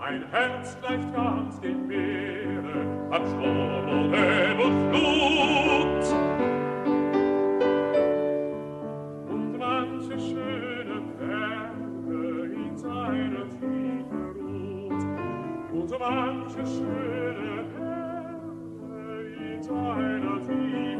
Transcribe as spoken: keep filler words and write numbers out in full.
Mein Herz gleicht ganz dem Meere, an Sturm und Ebbe und Flut. Und manche schöne Perle in seiner Tiefe ruht. Und manche schöne Perle in seiner Tiefe